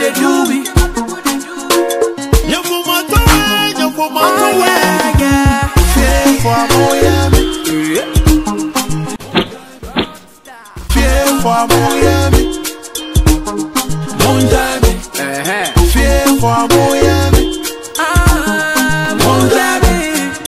they do me. You for my time, you for my time. Yeah. Fear for more, yeah. Fear for more, yeah.